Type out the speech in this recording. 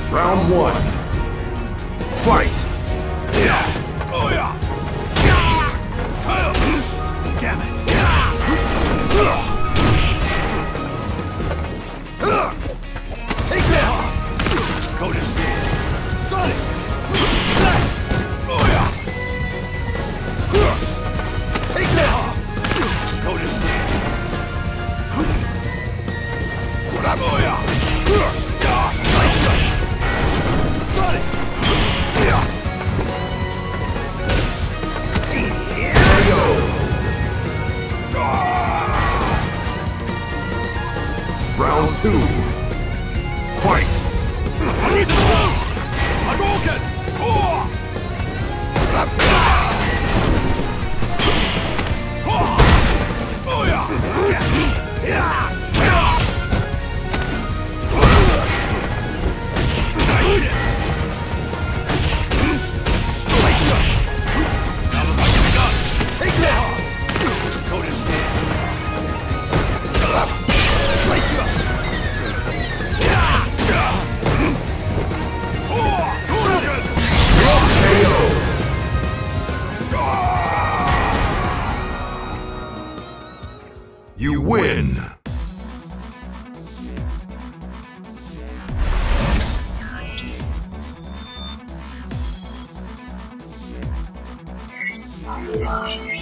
Round one. Fight! Yeah! Oh yeah! Damn it! Take that! Go to sleep! Sonic! Slash! Oh yeah! Take that! Go to sleep! Oh yeah! Sonic! Round two. Fight! Hadouken! Oh yeah! Take that! Go to sleep. Slice you up. You win! Wow.